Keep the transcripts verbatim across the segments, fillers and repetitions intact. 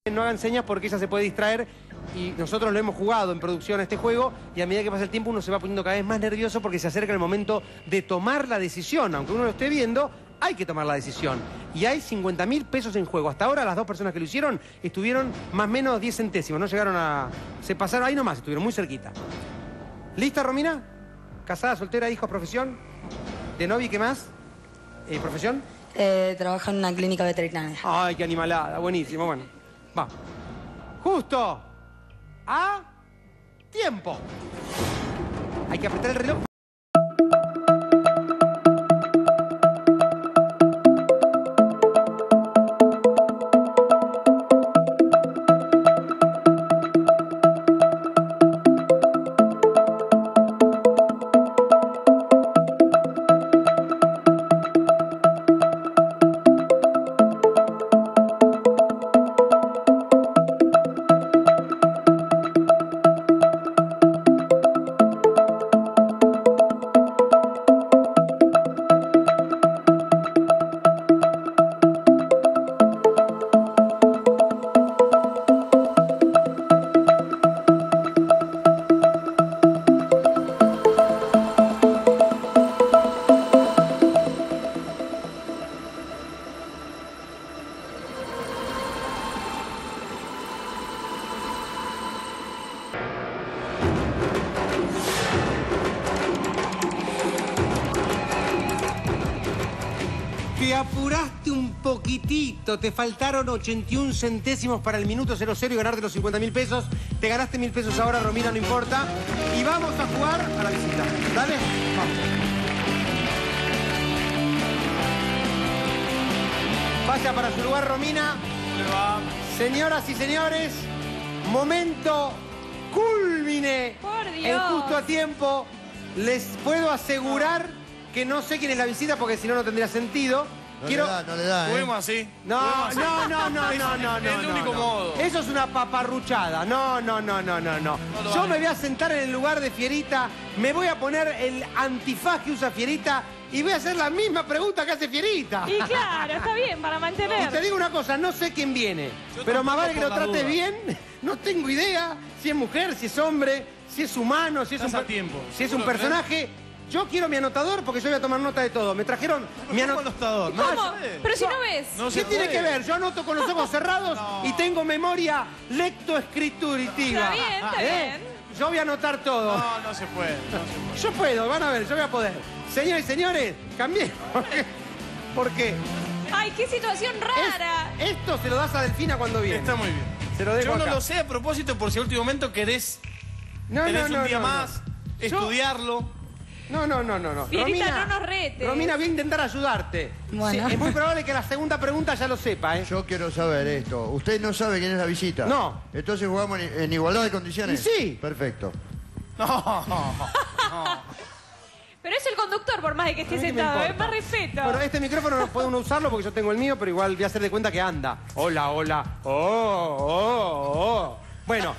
No hagan señas porque ella se puede distraer y nosotros lo hemos jugado en producción a este juego y a medida que pasa el tiempo uno se va poniendo cada vez más nervioso porque se acerca el momento de tomar la decisión. Aunque uno lo esté viendo, hay que tomar la decisión. Y hay cincuenta mil pesos en juego. Hasta ahora las dos personas que lo hicieron estuvieron más o menos diez centésimos. No llegaron a... Se pasaron ahí nomás, estuvieron muy cerquita. ¿Lista, Romina? ¿Casada, soltera, hijos, profesión? ¿De novia y qué más? Eh, ¿Profesión? Eh, trabajo en una clínica veterinaria. Ay, qué animalada. Buenísimo, bueno. Va. Justo a tiempo. Hay que apretar el reloj. Te apuraste un poquitito, te faltaron ochenta y un centésimos para el minuto cero cero y ganarte los cincuenta mil pesos. Te ganaste mil pesos ahora, Romina, no importa. Y vamos a jugar a la visita. ¿Dale? Vamos. Vaya para su lugar, Romina. Señoras y señores, momento cúlmine. Por Dios. En Justo a Tiempo. Les puedo asegurar que no sé quién es la visita porque si no, no tendría sentido. No Quiero... le da, no le da, ¿eh? Juguemos así. No, Juguemos no, así. no, no, Es- no, no, no, Es el no, único no. modo. Eso es una paparruchada. No, no, no, no, no, no. No lo Yo vale. me voy a sentar en el lugar de Fierita, me voy a poner el antifaz que usa Fierita y voy a hacer la misma pregunta que hace Fierita. Y claro, está bien, para Y te mantener. digo una cosa, no sé quién viene, Yo pero más tampoco vale que por lo la trate duda. bien. No tengo idea si es mujer, si es hombre, si es humano, si es Estás un, a tiempo. si es un ¿Seguro que personaje. Yo quiero mi anotador porque yo voy a tomar nota de todo. Me trajeron mi ¿Cómo anotador. anotador? No ¿Cómo? se puede. Pero si no ves. No ¿Qué se tiene puede. que ver? Yo anoto con los ojos cerrados No. y tengo memoria lectoescriturativa. Está bien, está ¿Eh? bien. Yo voy a anotar todo. No, no se puede. No se puede. Yo puedo, van a ver, yo voy a poder. Señores y señores, cambié. Porque Ay, qué situación rara. es- esto se lo das a Delfina cuando viene. Está muy bien. Se lo dejo Yo no acá. lo sé a propósito por si a último momento querés, No, tenés no, no, un día no, no. más, Yo- estudiarlo. No, no, no, no, no. Fierita, no nos retes. Romina, voy a intentar ayudarte. Bueno. Sí, es muy probable que la segunda pregunta ya lo sepa, ¿eh? Yo quiero saber esto. ¿Usted no sabe quién es la visita? No. Entonces jugamos en, en igualdad de condiciones. Y sí. Perfecto. No. Pero es el conductor, por más de que esté A mí qué me sentado. Es importa. más respeto. Bueno, este micrófono no puede uno usarlo porque yo tengo el mío, pero igual voy a hacer de cuenta que anda. Hola, hola. Oh, oh, oh. Bueno,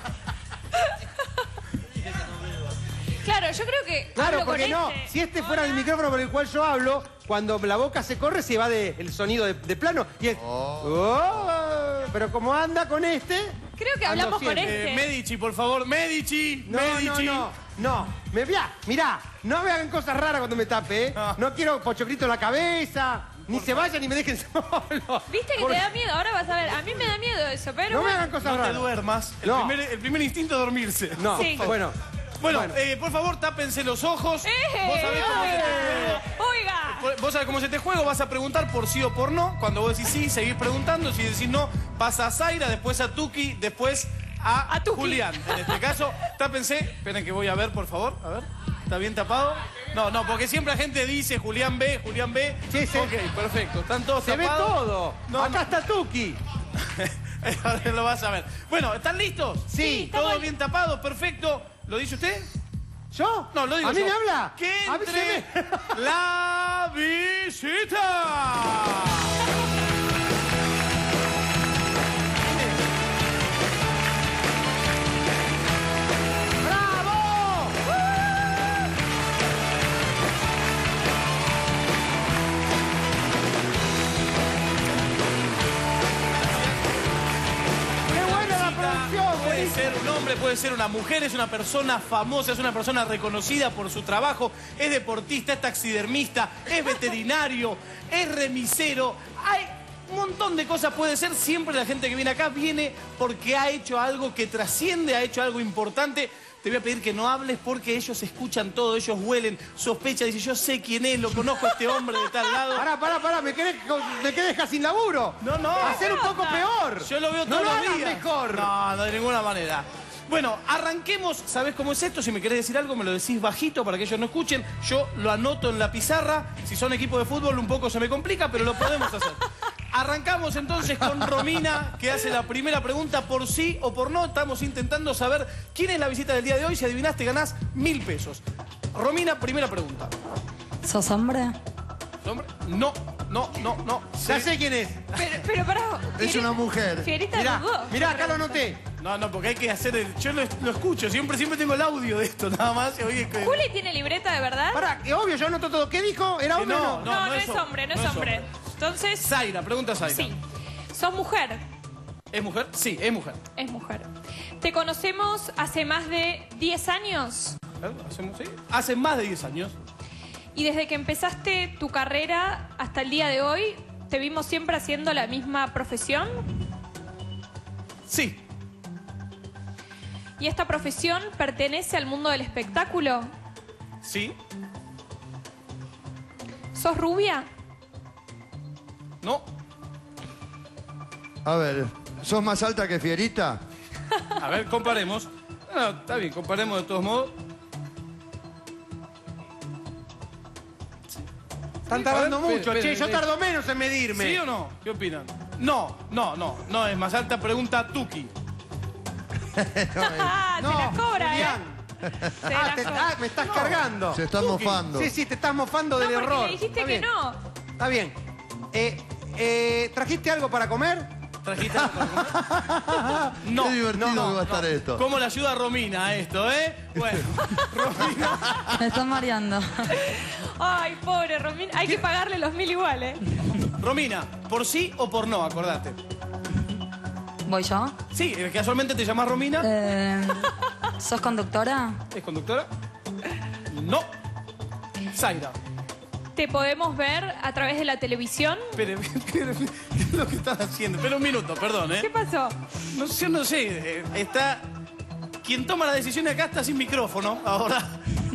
Claro, yo creo que claro, hablo con porque no. este. Si este fuera el micrófono por el cual yo hablo, cuando la boca se corre se va de, el sonido de, de plano y es... Oh. Pero como anda con este... Creo que ando hablamos con siempre. este. Eh, Medici, por favor. Medici. No, no, Medici. no, no. Me, mirá, mirá, no me hagan cosas raras cuando me tape, ¿eh? No. No quiero pochoclito en la cabeza, ni se vayan ni me dejen solo. Viste que Por- te da miedo. Ahora vas a ver. A mí me da miedo eso, pero No me bueno. hagan cosas No te raras. duermas. El, No. primer, el primer instinto es dormirse. No, Sí. bueno. Bueno, Bueno. eh, por favor, tápense los ojos. ¡Eh! Vos sabés cómo se te juega. Oiga. Vos sabés cómo se te juega, vas a preguntar por sí o por no. Cuando vos decís sí, seguís preguntando. Si decís no, pasa a Zaira, después a Tuki, después a, A Tuki. Julián. En este caso, tápense. Esperen que voy a ver, por favor. A ver. ¿Está bien tapado? No, no, porque siempre la gente dice Julián B, Julián B. Sí, sí. Ok, perfecto. Están todos Se ve tapados. todo. No, Acá está Tuki. Ahora lo vas a ver. Bueno, ¿están listos? Sí. Todo estamos- bien tapado, perfecto. ¿Lo dice usted? ¿Yo? No, lo digo ¿A mí yo. me habla? Que Avíseme. entre la visita. ¡Bravo! producción, puede buenísimo. ser un hombre, puede ser una mujer, es una persona famosa, es una persona reconocida por su trabajo, es deportista, es taxidermista, es veterinario, es remisero. Hay un montón de cosas puede ser. Siempre la gente que viene acá viene porque ha hecho algo que trasciende, ha hecho algo importante. Te voy a pedir que no hables porque ellos escuchan todo, ellos huelen, sospechan, dicen, yo sé quién es, lo conozco a este hombre de tal lado. Pará, pará, pará, me quedé, me quedé deja sin laburo. No, no. Hacer un poco peor. Yo lo veo no todos lo los hagas días. mejor. No, no, de ninguna manera. Bueno, arranquemos. ¿Sabés cómo es esto? Si me querés decir algo, me lo decís bajito para que ellos no escuchen. Yo lo anoto en la pizarra. Si son equipo de fútbol, un poco se me complica, pero lo podemos hacer. Arrancamos entonces con Romina, que hace la primera pregunta por sí o por no. Estamos intentando saber quién es la visita del día de hoy. Si adivinaste, ganás mil pesos. Romina, primera pregunta. ¿Sos hombre? ¿Hombre? No, no, no, no. Ya Sí. sé quién es. Pero, pero pará. Es Fieri- una mujer. Fierita Mirá, dudó. mirá, acá lo anoté. No, no, porque hay que hacer el... Yo lo, lo escucho, siempre, siempre tengo el audio de esto, nada más. Y oye, que... ¿Juli tiene libreta de verdad? Pará, que obvio, yo anoto todo. ¿Qué dijo? ¿Era Que hombre o no, no? No, no, es hombre, no es hombre. Entonces, Zaira, pregunta Zaira. sí. ¿Sos mujer? ¿Es mujer? Sí, es mujer. Es mujer. ¿Te conocemos hace más de diez años? A ver, ¿hacemos, sí? Hace más de diez años. Y desde que empezaste tu carrera hasta el día de hoy, ¿te vimos siempre haciendo la misma profesión? Sí. ¿Y esta profesión pertenece al mundo del espectáculo? Sí. ¿Sos rubia? No. A ver, ¿sos más alta que Fierita? A ver, comparemos. No, está bien, comparemos de todos modos. Están tardando A ver, mucho, espere, che. espere, Yo espere. tardo menos en medirme. ¿Sí o no? ¿Qué opinan? No, no, no. No es más alta. Pregunta Tuki. Ah, No, se las cobra, Julián. ¿eh? Se Ah, las te- cobra. ah, me estás cargando. Se están Tuki. mofando. Sí, sí, te estás mofando No, del porque error. le dijiste Está que bien. no. Está bien. Eh, eh, ¿Trajiste algo para comer? ¿Trajiste algo para comer? No. Qué divertido no, no, que va a no. estar esto. ¿Cómo le ayuda a Romina a esto, eh? Bueno, Romina. Me están mareando. Ay, pobre Romina. Hay que pagarle los mil iguales. Romina, ¿por sí o por no? Acordate. ¿Voy yo? Sí, eh, casualmente te llamas Romina. Eh, ¿Sos conductora? ¿Es conductora? No. Zaira. ¿Te podemos ver a través de la televisión? Espere, espere, ¿qué es lo que estás haciendo? Espera un minuto, perdón, ¿Qué ¿eh? pasó? No sé, no sé. eh, Está... Quien toma la decisión acá está sin micrófono ahora.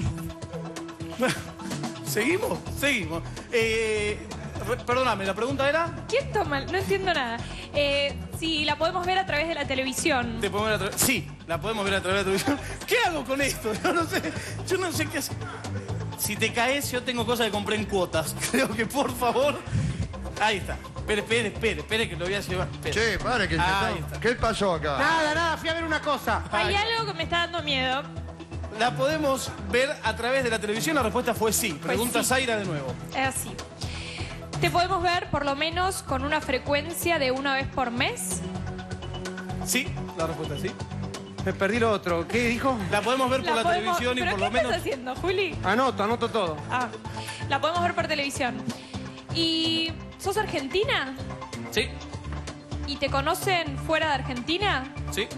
Bueno, ¿seguimos? Seguimos. Eh, re- perdóname, ¿la pregunta era? ¿Quién toma? No entiendo nada. Eh, si la podemos ver a través de la televisión. ¿Te podemos ver a tra- Sí, la podemos ver a través de la televisión. ¿Qué hago con esto? Yo no sé. Yo no sé qué hacer. Si te caes, yo tengo cosas que compré en cuotas. Creo que, por favor... Ahí está. Espere, espere, espere, espere, que lo voy a llevar. Espere. Che, padre, que se Ahí está- está. ¿Qué pasó acá? Nada, nada, fui a ver una cosa. Hay algo que me está dando miedo. ¿La podemos ver a través de la televisión? La respuesta fue sí. Pregunta sí. Zaira de nuevo. Es así. ¿Te podemos ver por lo menos con una frecuencia de una vez por mes? Sí, la respuesta es sí. Me perdí lo otro. ¿Qué dijo? La podemos ver por la podemos- televisión y ¿Pero por qué lo menos... estás haciendo, Juli? Anoto, anoto todo. Ah, la podemos ver por televisión. ¿Y sos argentina? Sí, ¿Y te conocen fuera de Argentina? sí.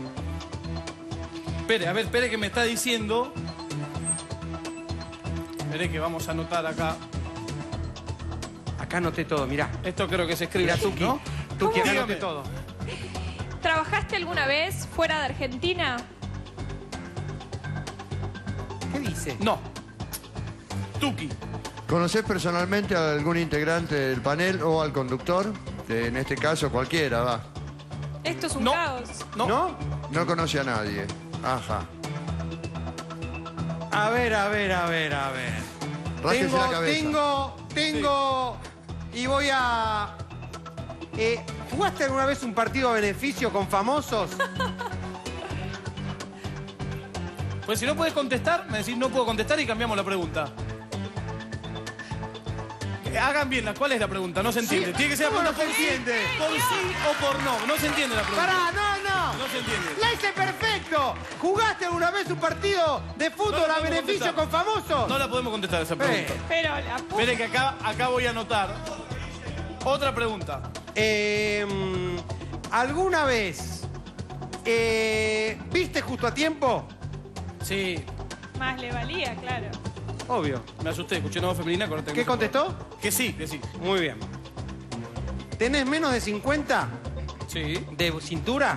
Espere, a ver, espere que me está diciendo... Espere que vamos a anotar acá. Acá anoté todo, mirá. Esto creo que se escribe Mirá, así, Tuki. ¿no? Tuki, acá Dígame. anoté todo. ¿Trabajaste alguna vez fuera de Argentina? ¿Qué dice? No. Tuki. ¿Conocés personalmente a algún integrante del panel o al conductor? Eh, En este caso, cualquiera, va. Esto es un No. caos. No. ¿No? No conoce a nadie. Ajá. A ver, a ver, a ver, a ver. Rájese Tengo, la cabeza. tengo, tengo... Y voy a... Eh, ¿Jugaste alguna vez un partido a beneficio con famosos? Pues si no puedes contestar, me decís no puedo contestar y cambiamos la pregunta. Eh, Hagan bien, la- ¿cuál es la pregunta? No se entiende. Sí. Tiene que ser la ¿Cómo pregunta no se por sí, entiende? por sí o por no. No se entiende la pregunta. Pará, no, no. No se entiende. La hice perfecto. ¿Jugaste alguna vez un partido de No fútbol la a podemos beneficio contestar. con famosos? No la podemos contestar esa pregunta. Eh. Pero la pu- Espere que acá, acá voy a anotar. Otra pregunta. Eh, ¿Alguna vez Eh, ¿Viste justo a tiempo? Sí, Más le valía, claro. Obvio. me asusté, escuché una voz femenina. acordate que ¿Qué no se puede. contestó? Que sí, que sí. Muy bien. ¿Tenés menos de cincuenta Sí. de cintura?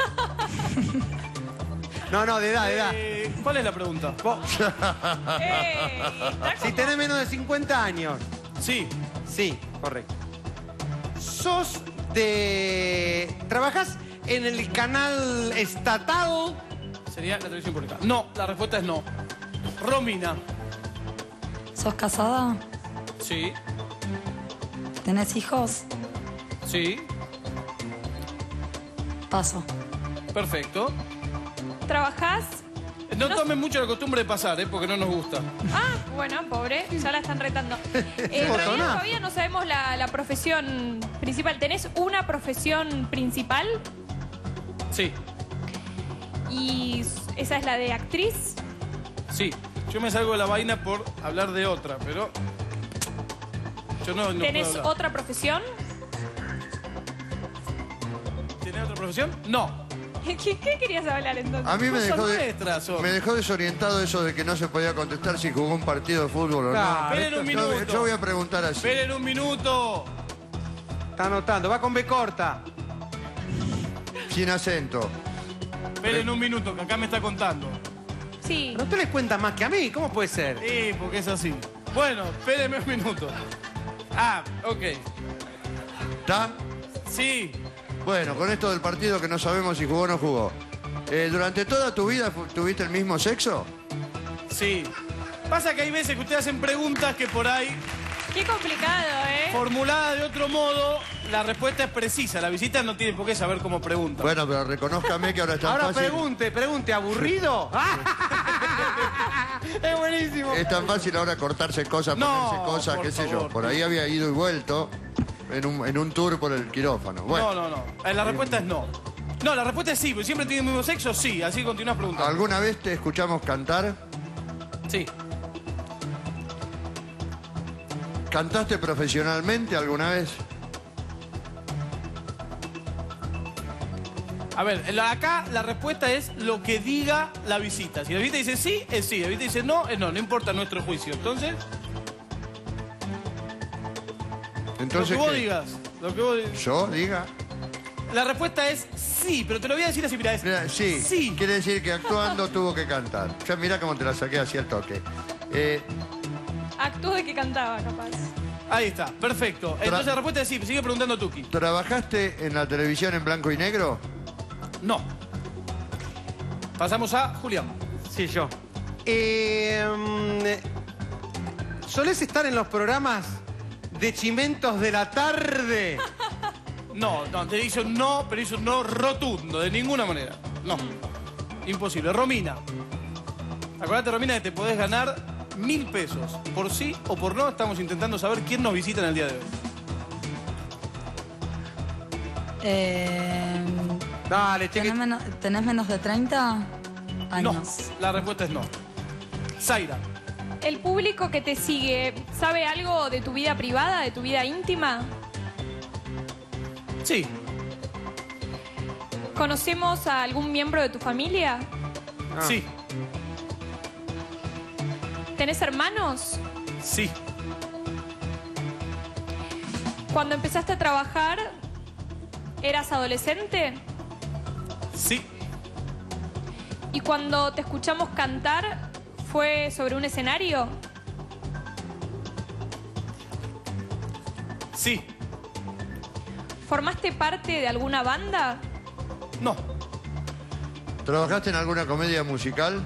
No, no, de edad, de edad. Eh, ¿Cuál es la pregunta? Vos, ¡Ey! Está si como- tenés menos de cincuenta años. Sí. Sí, correcto. ¿Sos de... ¿Trabajás en el canal estatal? Sería la televisión pública. No, la respuesta es no. Romina. ¿Sos casada? Sí. ¿Tenés hijos? Sí. Paso. Perfecto. ¿Trabajás? No, No- tomen mucho la costumbre de pasar, ¿eh? Porque no nos gusta. Ah, bueno, pobre, ya la están retando. Eh, en realidad Botoná. todavía no sabemos la, la profesión principal. ¿Tenés una profesión principal? Sí, Y s- esa es la de actriz. sí. Yo me salgo de la vaina por hablar de otra, pero... Yo no, no ¿Tenés puedo hablar. otra profesión? ¿Tenés otra profesión? No. ¿Qué, qué querías hablar entonces? A mí me Vos dejó, sos de- nuestra, sos. me dejó desorientado eso de que no se podía contestar si jugó un partido de fútbol o Claro. no. Esperen un Yo, minuto. yo voy a preguntar así. Esperen un minuto. Está anotando, va con B corta. Sin acento. Esperen un minuto, que acá me está contando. Sí. Pero usted les cuenta más que a mí, ¿cómo puede ser? Sí, porque es así. Bueno, espérenme un minuto. Ah, ok. ¿Está? Sí. Bueno, con esto del partido que no sabemos si jugó o no jugó. Eh, ¿Durante toda tu vida fu- tuviste el mismo sexo? Sí. Pasa que hay veces que ustedes hacen preguntas que por ahí, Qué complicado, ¿eh? formuladas de otro modo, la respuesta es precisa. La visita no tiene por qué saber cómo pregunta. Bueno, pero reconózcame que ahora es tan Ahora fácil. pregunte, pregunte, ¿aburrido? Es buenísimo. Es tan fácil ahora cortarse cosas, No, ponerse cosas, por qué sé yo. favor. Por ahí había ido y vuelto en un, en un tour por el quirófano. Bueno, No, no, no. Eh, La respuesta es no. No, la respuesta es sí, porque siempre tienen el mismo sexo, sí. Así continúas preguntando. ¿alguna vez te escuchamos cantar? Sí. ¿Cantaste profesionalmente alguna vez? A ver, la- acá la respuesta es lo que diga la visita. Si la visita dice sí, es sí. La visita dice no, es no. No importa nuestro juicio. Entonces, Entonces, lo que vos ¿qué? digas. Lo que vos digas. ¿Yo diga? La respuesta es sí, pero te lo voy a decir así, mira, es Mira, sí, sí. quiere decir que actuando tuvo que cantar. Ya mira cómo te la saqué así al toque. Eh, Actuó de que cantaba, capaz. Ahí está, perfecto. Entonces la respuesta es sí, sigue preguntando Tuki. ¿Trabajaste en la televisión en blanco y negro? No. Pasamos a Julián. Sí, yo. Eh, mm, ¿Solés estar en los programas de Chimentos de la tarde? No, no, te hizo un no, pero hizo un no rotundo, de ninguna manera. No. Imposible. Romina. Acordate, Romina, que te podés ganar mil pesos. Por sí o por no, estamos intentando saber quién nos visita en el día de hoy. Eh, Dale, cheque. ¿tenés, menos, tenés menos de treinta No. años? La respuesta es no. Zaira. ¿El público que te sigue sabe algo de tu vida privada, de tu vida íntima? Sí. ¿Conocemos a algún miembro de tu familia? Ah. Sí. ¿Tenés hermanos? Sí. Cuando empezaste a trabajar, ¿eras adolescente? Sí. ¿Y cuando te escuchamos cantar, fue sobre un escenario? Sí. ¿Formaste parte de alguna banda? No. ¿Trabajaste en alguna comedia musical?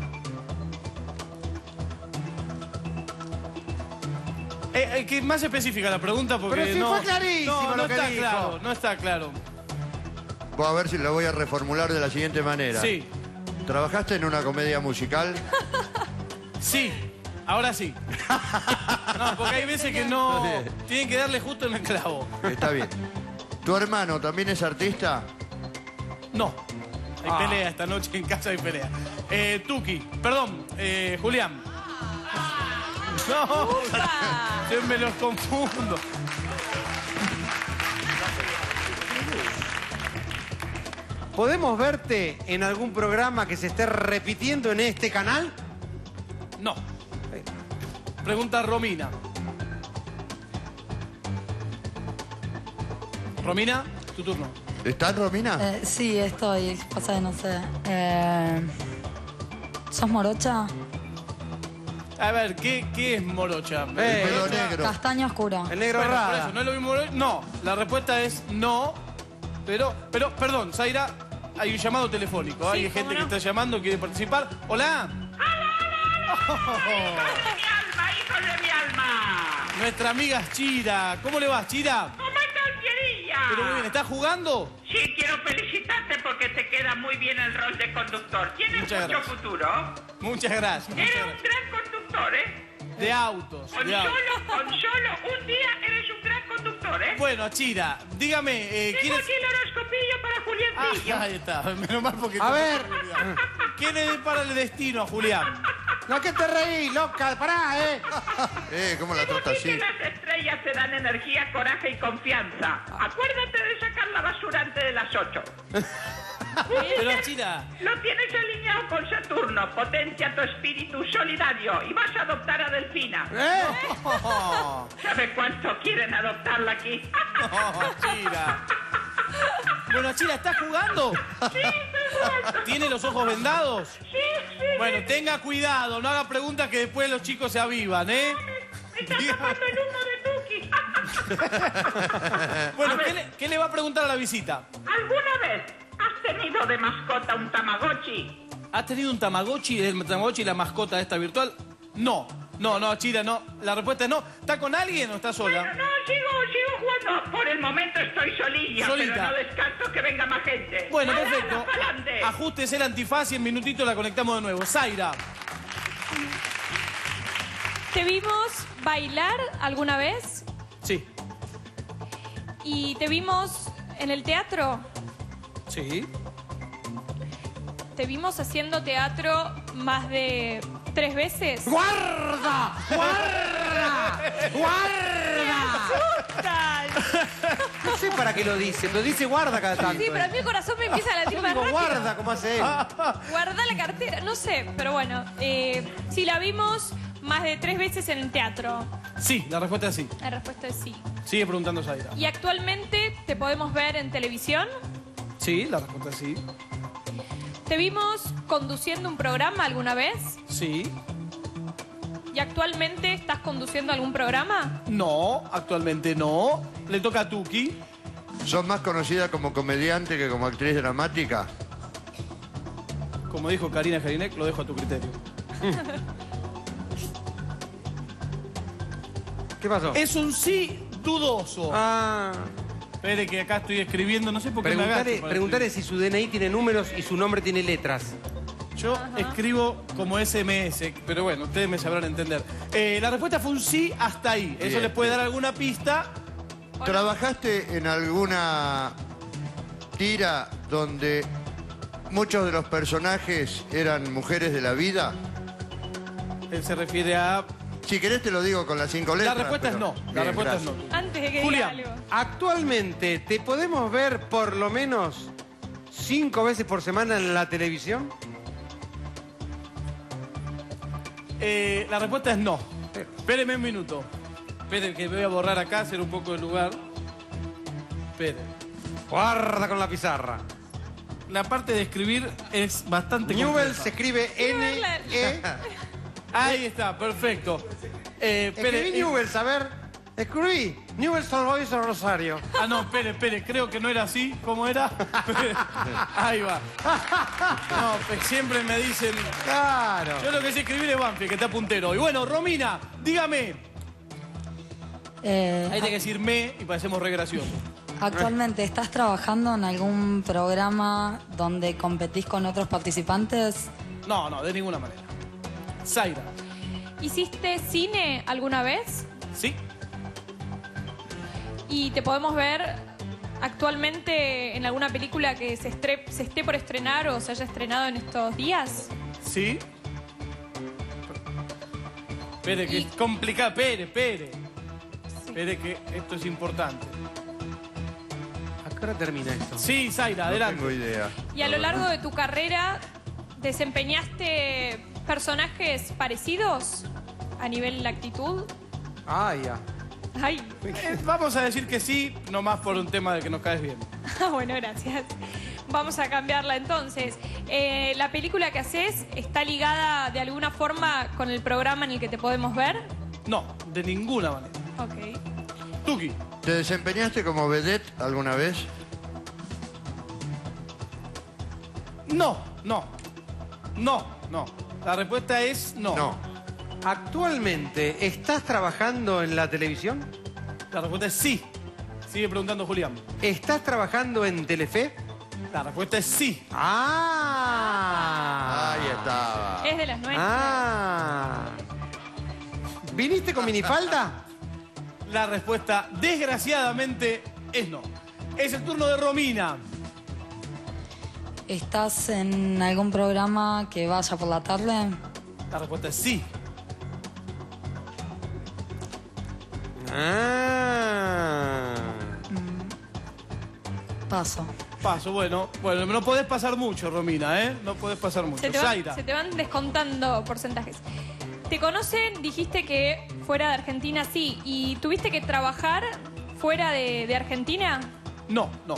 Eh, eh, que más específica la pregunta porque Pero si no... fue clarísimo no, no lo que está dijo. claro, no está claro. Voy a ver si lo voy a reformular de la siguiente manera. Sí. ¿Trabajaste en una comedia musical? Sí. Ahora sí. No, porque hay veces que no... Tienen que darle justo en el clavo. Está bien. ¿Tu hermano también es artista? No. Hay Ah. pelea esta noche en casa, hay pelea. Eh, Tuki, perdón, eh, Julián. No, yo me los confundo. ¿podemos verte en algún programa que se esté repitiendo en este canal? No. Pregunta Romina. Romina, tu turno. ¿Estás, Romina? Eh, sí, estoy. Pasa que no sé. Eh, ¿Sos morocha? A ver, ¿qué, qué es morocha? Eh, El pelo morocha. negro. Castaño oscuro. El negro Bueno, por rada. eso, ¿no es lo mismo? No, la respuesta es no. Pero, pero, perdón, Zaira, hay un llamado telefónico. Sí, hay gente ¿cómo que no? está llamando, quiere participar. ¡Hola! ¡Hijos de mi alma, hijos de mi alma! Nuestra amiga Chira. ¿Cómo le va, Chira? ¿Cómo estás, querida? Pero muy bien, ¿estás jugando? Sí, quiero felicitarte porque te queda muy bien el rol de conductor. Tienes Muchas mucho gracias. futuro. Muchas gracias. Muchas Eres un gracias. gran conductor, ¿eh? De autos. Con de autos. solo, con solo un día eres un gran conductor, ¿eh? Bueno, Chira, dígame, eh, Tengo ¿quieres...? aquí el horoscopillo para Juliancillo. Ah, ahí está, menos mal porque... A ver. ¿Qué le depara el destino a Julián? No, que te reí, loca, pará, ¿eh? Eh, ¿cómo la Digo trata aquí que así? las estrellas te dan energía, coraje y confianza. Acuérdate de sacar la basura antes de las ocho. Pero, Chira, Lo tienes alineado con Saturno. Potencia tu espíritu solidario y vas a adoptar a Delfina. ¿Eh? oh, ¿Sabe cuánto quieren adoptarla aquí? oh, Chira. Bueno, Chira, ¿estás jugando? Sí, estoy jugando. ¿Tiene los ojos vendados? Sí, sí. Bueno, tenga cuidado, no haga preguntas que después los chicos se avivan, ¿eh? Me está tapando el humo de Tuki. Bueno, A ver. ¿qué le, qué le va a preguntar a la visita? ¿Alguna vez has tenido de mascota un Tamagotchi? ¿Has tenido un Tamagotchi, el Tamagotchi, la mascota esta virtual? No, no, no, Chira, no. La respuesta es no. ¿Está con alguien o está sola? Bueno, no, sigo, sigo jugando. Por el momento estoy solilla, Solita. pero no descarto que venga más gente. Bueno, ¡Alala, perfecto. pa'lante! Ajustes el antifaz y en minutito la conectamos de nuevo. Zaira. ¿Te vimos bailar alguna vez? Sí. ¿Y te vimos en el teatro? Sí. ¿Te vimos haciendo teatro más de tres veces? ¡Guarda! ¡Guarda! ¡Guarda! ¡Tal! No sé para qué lo dice, pero dice guarda cada tanto. Sí, pero a mí el corazón me empieza a latir Yo más digo rápido. guarda, como hace él. Guarda la cartera, no sé, pero bueno. Eh, si la vimos más de tres veces en el teatro. Sí, la respuesta es sí. La respuesta es sí. Sigue preguntando Zaira. ¿Y actualmente te podemos ver en televisión? Sí, la respuesta es sí. ¿Te vimos conduciendo un programa alguna vez? Sí. ¿Y actualmente estás conduciendo algún programa? No, actualmente no. Le toca a Tuki. ¿Sos más conocida como comediante que como actriz dramática? Como dijo Karina Jelinek, lo dejo a tu criterio. ¿Qué pasó? Es un sí dudoso. Ah, Espere que acá estoy escribiendo, no sé por qué me preguntale, agacho para preguntale escribir. si su D N I tiene números y su nombre tiene letras. Yo escribo como S M S, pero bueno, ustedes me sabrán entender. Eh, la respuesta fue un sí hasta ahí. Eso Bien, les puede bien. dar alguna pista. ¿Trabajaste en alguna tira donde muchos de los personajes eran mujeres de la vida? Él se refiere a... Si querés te lo digo con las cinco La letras. respuesta es pero- no. La Bien, respuesta es gracias. no. Antes de que Julián. diga algo. Actualmente, ¿te podemos ver por lo menos cinco veces por semana en la televisión? Eh, la respuesta es no. Espéreme un minuto. Espere que voy a borrar acá, hacer un poco de lugar. Espere. Guarda con la pizarra. La parte de escribir es bastante Newell compleja. se escribe N E. Ahí está, perfecto. Eh, espere, Escribí eh, Newell, a ver. Escribí. Newell Solboy de Rosario. Ah, no, espere, espere, creo que no era así. ¿Cómo era? Ahí va. No, pues siempre me dicen... Claro. Yo lo que sé escribir es Banfield, que está puntero. Y bueno, Romina, dígame. Eh, Ahí tiene que decir me y parecemos re graciosos. ¿Actualmente estás trabajando en algún programa donde competís con otros participantes? No, no, de ninguna manera. Zaira. ¿Hiciste cine alguna vez? ¿Sí? ¿Y te podemos ver actualmente en alguna película que se, estre- se esté por estrenar o se haya estrenado en estos días? ¿Sí? Espere, que Y- es complicado. Espere, espere. Espere que esto es importante. qué hora termina esto? Sí, Zaira, No adelante. tengo idea. Y a lo largo de tu carrera, ¿desempeñaste personajes parecidos a nivel de actitud? Ah, ya. Ay, Eh, vamos a decir que sí, nomás por un tema de que nos caes bien. bueno, gracias. Vamos a cambiarla entonces. Eh, ¿La película que haces está ligada de alguna forma con el programa en el que te podemos ver? No, de ninguna manera. Ok. Tuki. ¿Te desempeñaste como vedette alguna vez? No, no. No, no. La respuesta es no. No. ¿Actualmente estás trabajando en la televisión? La respuesta es sí. Sigue preguntando Julián. ¿Estás trabajando en Telefe? La respuesta es sí. ¡Ah! Ahí estaba. Es de las nuestras. ¡Ah! ¿Viniste con minifalda? La respuesta, desgraciadamente, es no. Es el turno de Romina. ¿Estás en algún programa que vaya por la tarde? La respuesta es sí. Ah. Paso. Paso, bueno. Bueno, no podés pasar mucho, Romina, ¿eh? No podés pasar mucho. Se te, van, Zaira. se te van descontando porcentajes. ¿Te conocen? Dijiste que fuera de Argentina sí. ¿Y tuviste que trabajar fuera de, de Argentina? No, no.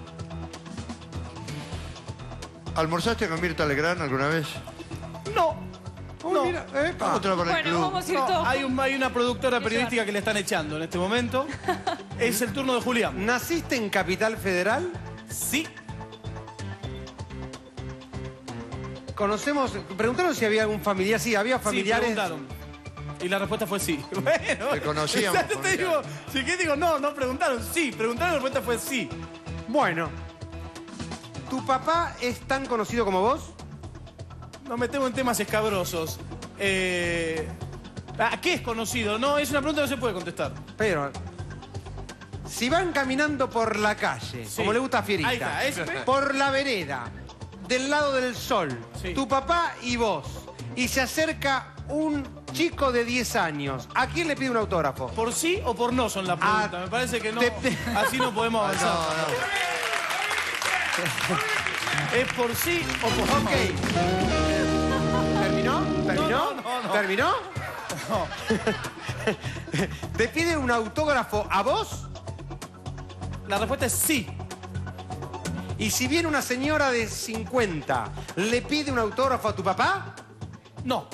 ¿Almorzaste con Mirta Legrand alguna vez? No. Uy, No. mira, epa. Otra para el Bueno, club. vamos a ir No, todos. hay, un- hay una productora Hay periodística llevar. que le están echando en este momento. Es el turno de Julián. ¿Naciste en Capital Federal? Sí. Conocemos, preguntaron si había algún familiar. Sí, había familiares. Sí, preguntaron. Y la respuesta fue sí. Bueno, Te conocíamos, ya te familiar. digo, si qué digo, no, no preguntaron, sí. Preguntaron, la respuesta fue sí. Bueno, ¿tu papá es tan conocido como vos? Nos metemos en temas escabrosos. Eh, ¿a ¿Qué es conocido? No, es una pregunta que no se puede contestar. Pero, si van caminando por la calle, Sí. como le gusta a Fierita, Ahí está, eso. por la vereda, del lado del sol, Sí. tu papá y vos, y se acerca un chico de diez años, ¿a quién le pide un autógrafo? ¿Por sí o por no son las preguntas? Ah, Me parece que no. te- te- Así no podemos No, avanzar. no. ¿Es por sí o por no? Ok. ¿Terminó? ¿Terminó? No, no, no. ¿Terminó? ¿Te pide un autógrafo a vos? La respuesta es sí. Y si viene una señora de cincuenta, ¿le pide un autógrafo a tu papá? No.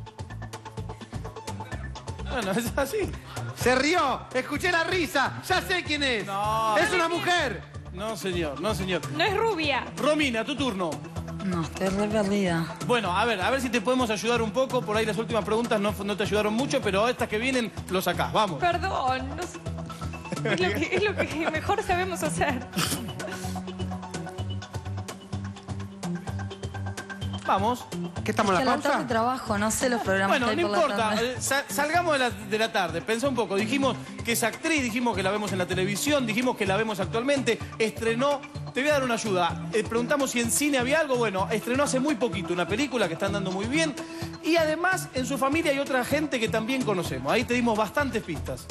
Bueno, es así. Se rió, escuché la risa, ya sé quién es. No. Es una mujer. No, señor, no, señor. No es rubia. Romina, tu turno. No, estoy re perdida. Bueno, a ver, a ver si te podemos ayudar un poco. Por ahí las últimas preguntas no, no te ayudaron mucho, pero estas que vienen lo sacás. Vamos. Perdón. no sé. Es lo que, es lo que mejor sabemos hacer. Vamos. ¿Qué estamos Es en que la a la tarde pausa? trabajo, no sé los programas Bueno, que hay no por la importa. tarde. eh, sa- salgamos de la, de la tarde. Pensá un poco. Dijimos que es actriz, dijimos que la vemos en la televisión, dijimos que la vemos actualmente. Estrenó. Te voy a dar una ayuda. Eh, preguntamos si en cine había algo. Bueno, estrenó hace muy poquito una película que está andando muy bien. Y además, en su familia hay otra gente que también conocemos. Ahí te dimos bastantes pistas.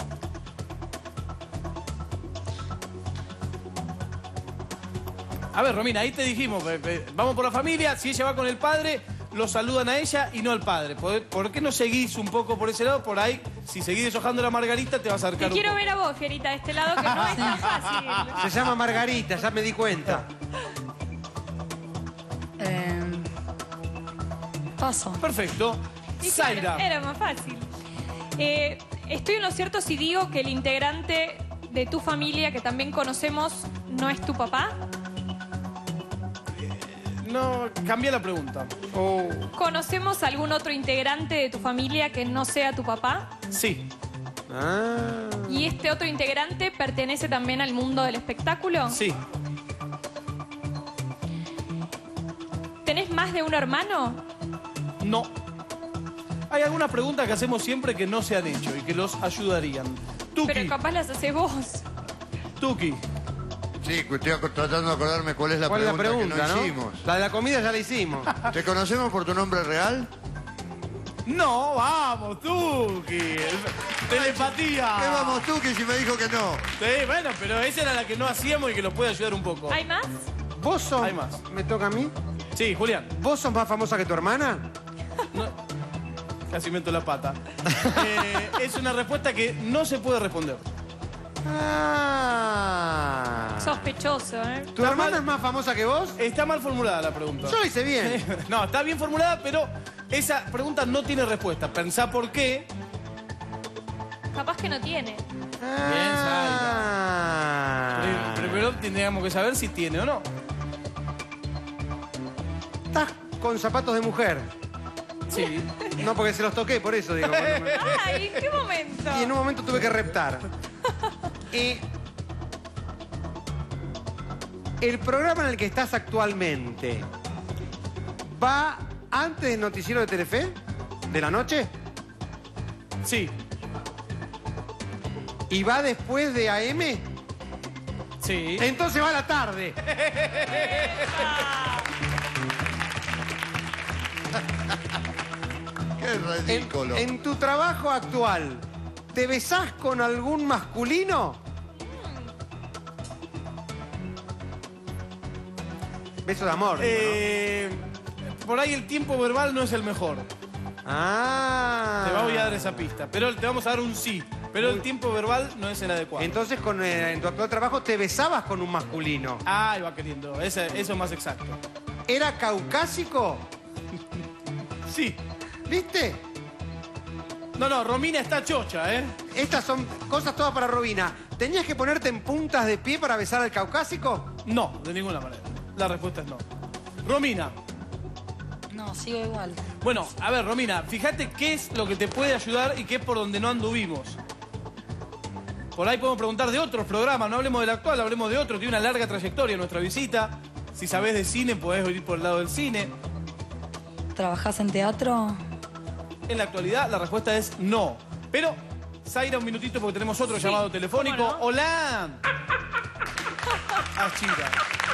A ver, Romina, ahí te dijimos, pe- pe- vamos por la familia, si ella va con el padre, lo saludan a ella y no al padre. ¿Por, por qué no seguís un poco por ese lado? Por ahí, si seguís deshojando la margarita, te vas a acercar Te un quiero poco. ver a vos, Fierita, de este lado, que no es tan fácil. Se llama Margarita, ya me di cuenta. Eh, paso. Perfecto. Y claro, Zaira. era más fácil. Eh, estoy en lo cierto si digo que el integrante de tu familia, que también conocemos, no es tu papá. No, cambia la pregunta. Oh. ¿Conocemos algún otro integrante de tu familia que no sea tu papá? Sí. Ah. ¿Y este otro integrante pertenece también al mundo del espectáculo? Sí. ¿Tenés más de un hermano? No. Hay algunas preguntas que hacemos siempre que no se han hecho y que los ayudarían. Tuki. Pero capaz las haces vos. Tuki. Sí, estoy ac- tratando de acordarme cuál es la ¿Cuál es la pregunta, pregunta, que no, no? hicimos. La de la comida ya la hicimos. ¿Te conocemos por tu nombre real? No, vamos, Tuki. Telepatía. ¿Qué vamos tú que si me dijo que no? Sí, bueno, pero esa era la que no hacíamos y que nos puede ayudar un poco. ¿Hay más? ¿Vos sos? Hay más. ¿Me toca a mí? Sí, Julián. ¿Vos sos más famosa que tu hermana? No. Casi meto la pata. Eh, es una respuesta que no se puede responder. Ah. Sospechoso, ¿eh? ¿Tu Está hermana mal. es más famosa que vos? Está mal formulada la pregunta. Yo lo hice bien. No, está bien formulada, pero esa pregunta no tiene respuesta. Pensá por qué. Capaz que no tiene. Ah. Pri- Primero tendríamos que saber si tiene o no. ¿Estás con zapatos de mujer? Sí. No, porque se los toqué, por eso digo. cuando me- Ay, ¿en qué momento? Y en un momento tuve que reptar. Y el programa en el que estás actualmente va antes del noticiero de Telefe, de la noche, Sí. y va después de A M. Sí. Entonces va a la tarde. Qué En, ridículo. en tu trabajo actual, ¿te besás con algún masculino? Beso de amor. digo, Eh, por ahí el tiempo verbal no es el mejor. ¿no? Ah. Te voy a dar esa pista. Pero te vamos a dar un sí. Pero el tiempo verbal no es el adecuado. Entonces, con, eh, en tu actual trabajo, ¿te besabas con un masculino? Ah, va queriendo. Ese- eso es más exacto. ¿Era caucásico? Sí. ¿Viste? No, no, Romina está chocha, ¿eh? Estas son cosas todas para Robina. ¿Tenías que ponerte en puntas de pie para besar al caucásico? No, de ninguna manera. La respuesta es no. Romina. No, sigo igual. Bueno, a ver, Romina, fíjate qué es lo que te puede ayudar y qué es por donde no anduvimos. Por ahí podemos preguntar de otros programas, no hablemos del actual, hablemos de otro. Tiene una larga trayectoria nuestra visita. Si sabés de cine, podés ir por el lado del cine. ¿Trabajás en teatro? En la actualidad, la respuesta es no. Pero, Zaira, un minutito porque tenemos otro Sí, llamado telefónico. ¿cómo no? ¡Hola! Ah, Chira.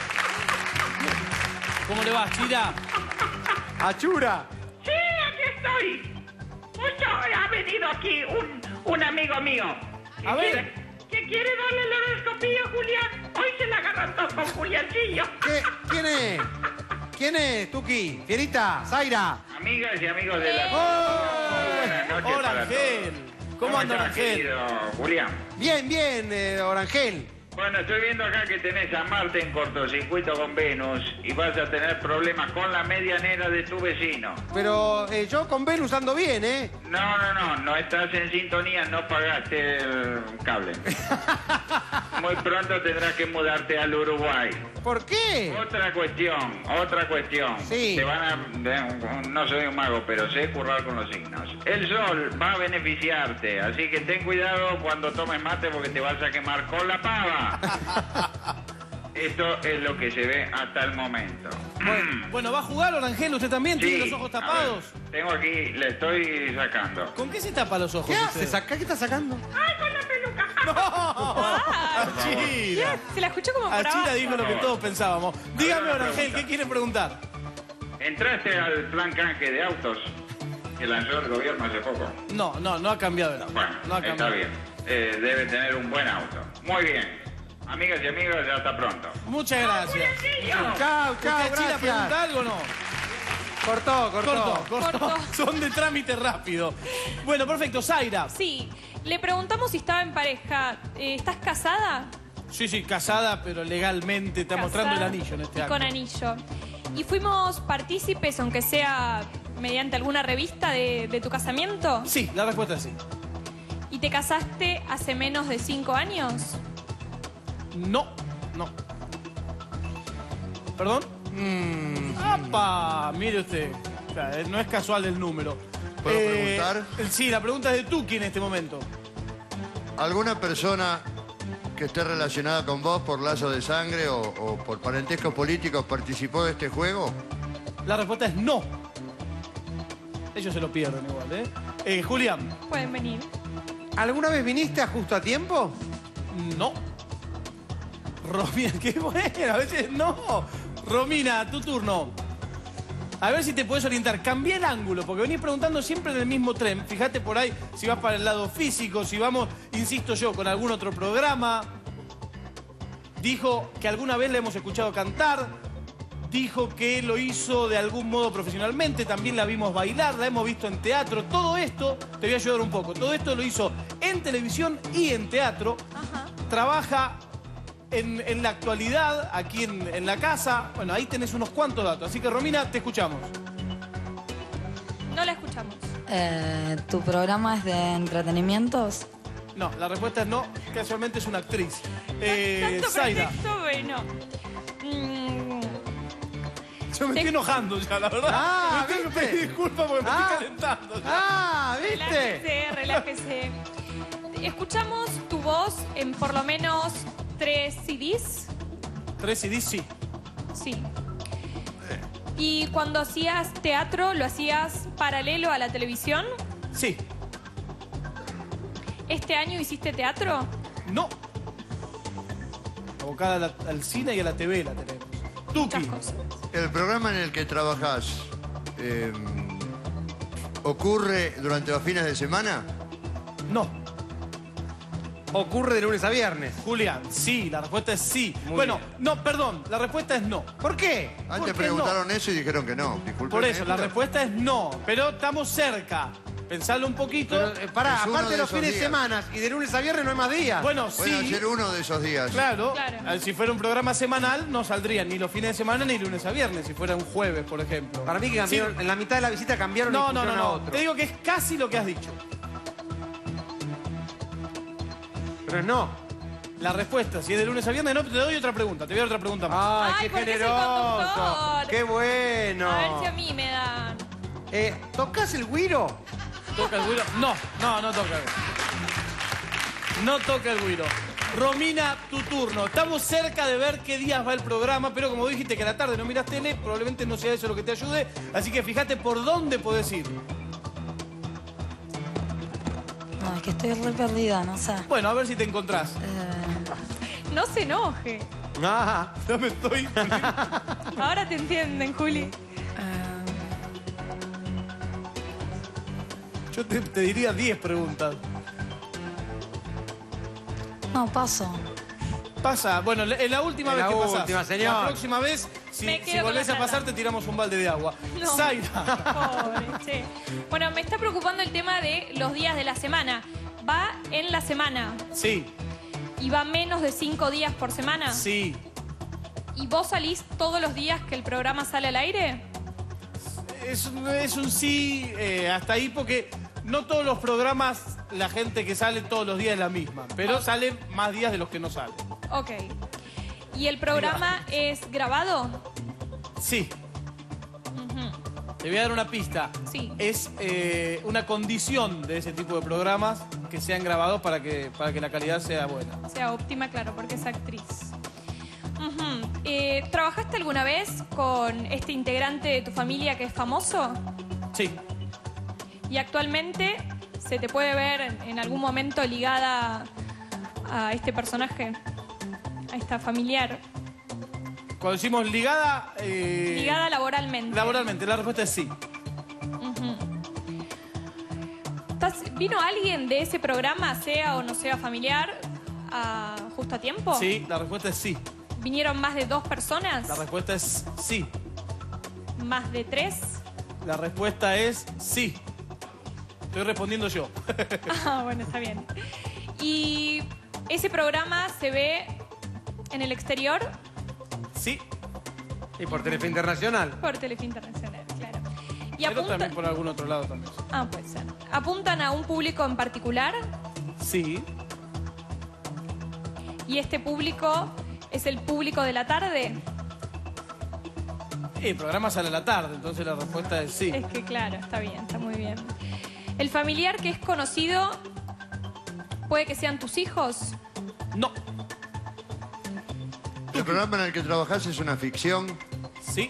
¿Cómo le va, Chira? ¡Achura! Sí, aquí estoy. Justo ha venido aquí un, un amigo mío. que A ver. quiere- Que quiere darle el horoscopillo a Julián. Hoy se la agarran todos con Juliancillo. ¿Qué? ¿Quién es? ¿Quién es, Tuki? ¿Fierita? ¿Zaira? Amigas y amigos de la... Buenas noches Hola, para Ángel. todos. ¿Cómo anda, estás, Ángel? querido Julián? Bien, bien, eh, Orangel. Bueno, estoy viendo acá que tenés a Marte en cortocircuito con Venus y vas a tener problemas con la medianera de tu vecino. Pero eh, yo con Venus ando bien, ¿eh? No, no, no, no estás en sintonía, no pagaste el cable. Muy pronto tendrás que mudarte al Uruguay. ¿Por qué? Otra cuestión, otra cuestión. Sí. Te van a... de- no soy un mago, pero sé currar con los signos. El sol va a beneficiarte, así que ten cuidado cuando tomes mate porque te vas a quemar con la pava. Esto es lo que se ve hasta el momento. Bueno, bueno, ¿va a jugar, Orangel? ¿Usted también tiene los ojos a tapados? ver, tengo aquí, le estoy sacando. ¿Con qué se tapa los ojos ¿Qué usted? haces acá? ¿Qué estás sacando? ¡Ay, con la peluca! Ah, Chira. se la escuchó como por Chira abajo. dijo lo que todos pensábamos. Dígame, una Orangel, pregunta. ¿qué quiere preguntar? ¿Entraste al plan canje de autos que lanzó el gobierno hace poco? No, no, no ha cambiado el auto. Bueno, No ha está cambiado. bien. Eh, debe tener un buen auto. Muy bien. Amigas y amigos, hasta pronto. Muchas gracias. Chao, chao, ¿Usted, Chira, pregunta gracias. algo o no? Cortó, cortó. Corto, corto. Corto. Son de trámite rápido. Bueno, perfecto. Zaira. Sí, le preguntamos si estaba en pareja. Eh, ¿Estás casada? Sí, sí, casada, pero legalmente está mostrando el Casada anillo en este y acto. con anillo. ¿Y fuimos partícipes, aunque sea mediante alguna revista, de, de tu casamiento? Sí, la respuesta es sí. ¿Y te casaste hace menos de cinco años? No, no. ¿Perdón? Mm, ¡Apa! Mire usted. O sea, no es casual el número. ¿Puedo preguntar? Sí, la pregunta es de Tuki en este momento. ¿Alguna persona que esté relacionada con vos por lazo de sangre o, o por parentescos políticos participó de este juego? La respuesta es no. Ellos se lo pierden igual, ¿eh? Eh, Julián. Pueden venir. ¿Alguna vez viniste a Justo a Tiempo? No. Romina, qué bueno, a veces no. Romina, tu turno. A ver si te puedes orientar. Cambié el ángulo, porque venís preguntando siempre en el mismo tren. Fíjate por ahí si vas para el lado físico, si vamos, insisto yo, con algún otro programa. Dijo que alguna vez le hemos escuchado cantar. Dijo que lo hizo de algún modo profesionalmente. También la vimos bailar, la hemos visto en teatro. Todo esto, te voy a ayudar un poco. Todo esto lo hizo en televisión y en teatro. Ajá. Trabaja en, en la actualidad, aquí en, en la casa. Bueno, ahí tenés unos cuantos datos. Así que, Romina, te escuchamos. No la escuchamos. Eh, ¿Tu programa es de entretenimientos? No, la respuesta es no. Casualmente es una actriz. Eh, Tanto Zaira. pretexto, bueno. Mm, Yo me Te- estoy enojando ya, la verdad. Ah, me tengo que ¿viste? pedir disculpas porque me Ah. estoy calentando. ya. ¡Ah, viste! relájese, relájese. Escuchamos tu voz en por lo menos tres C Ds. Tres C Ds, sí. Sí. Y cuando hacías teatro, ¿lo hacías paralelo a la televisión? Sí. ¿Este año hiciste teatro? No. Abocada a la- al cine y a la T V la tenemos. Tuki. Muchas cosas. El programa en el que trabajás eh, ocurre durante los fines de semana. No. Ocurre de lunes a viernes. Julián, sí, la respuesta es sí. Muy bueno, bien. no, perdón, la respuesta es no. ¿Por qué? Antes ¿Por qué preguntaron eso y dijeron que no. Disculpen, Por eso, ¿eh? la respuesta es no. Pero estamos cerca. Pensalo un poquito. Pero, eh, pará, Es uno aparte de de los esos fines de días. semana y de lunes a viernes no hay más días. bueno, Puede sí. ser uno de esos días. Claro, Claro. eh, si fuera un programa semanal no saldrían ni los fines de semana ni lunes a viernes, si fuera un jueves, por ejemplo. Para mí que cambiaron, Sí. en la mitad de la visita cambiaron y No, no, pusieron no, a no. otro. Te digo que es casi lo que has dicho. Pero no. La respuesta, si es de lunes a viernes, no, te doy otra pregunta. Te voy a dar otra pregunta más. Ay, Ay, qué porque es el generoso. conductor. Qué bueno. A ver si a mí me dan. Eh, ¿Tocás el güiro? ¿Toca el güiro? No, no, no toca el güiro. No toca el güiro. Romina, tu turno. Estamos cerca de ver qué días va el programa, pero como dijiste que a la tarde no miras tele, probablemente no sea eso lo que te ayude. Así que fíjate por dónde podés ir. No, es que estoy re perdida, no sé. Bueno, a ver si te encontrás. Eh, No se enoje. Ah, Ya me estoy... Ahora te entienden, Juli. eh, Yo te, te diría diez preguntas. no, paso. Pasa, bueno, en la última En vez la que pasás. última, señor. La próxima vez, si, Me quedo si con volvés la a pasar, plata. te tiramos un balde de agua. No. Zaira. Pobre, che. Bueno, me está preocupando el tema de los días de la semana. ¿Va en la semana Sí, y va menos de cinco días por semana? sí. ¿Y vos salís todos los días que el programa sale al aire? Es, un- es un sí eh, hasta ahí porque no todos los programas, la gente que sale todos los días es la misma, pero salen más días de los que no salen. Ok. ¿Y el programa es grabado? Sí. Te voy a dar una pista. Sí. Es eh, una condición de ese tipo de programas que sean grabados para que, para que la calidad sea buena. O sea, óptima, claro, porque es actriz. Ujú. Eh, ¿Trabajaste alguna vez con este integrante de tu familia que es famoso? Sí. Y actualmente se te puede ver en, en algún momento ligada a este personaje, a esta familiar, Cuando decimos ligada... eh, ligada laboralmente. laboralmente, la respuesta es sí. ¿Estás- ¿Vino alguien de ese programa, sea o no sea familiar, a justo a tiempo? Sí, la respuesta es sí. ¿Vinieron más de dos personas? La respuesta es sí. ¿Más de tres? La respuesta es sí. Estoy respondiendo yo. Ah, bueno, está bien. ¿Y ese programa se ve en el exterior? Sí, y por Telefe Internacional. Por Telefe Internacional, claro. ¿Y pero apunta- también por algún otro lado también. Ah, puede ser. ¿Apuntan a un público en particular? Sí, ¿Y este público es el público de la tarde? el programa sale a la tarde, entonces la respuesta es sí. Es que claro, está bien, está muy bien. ¿El familiar que es conocido puede que sean tus hijos? No, El programa en el que trabajás es una ficción sí,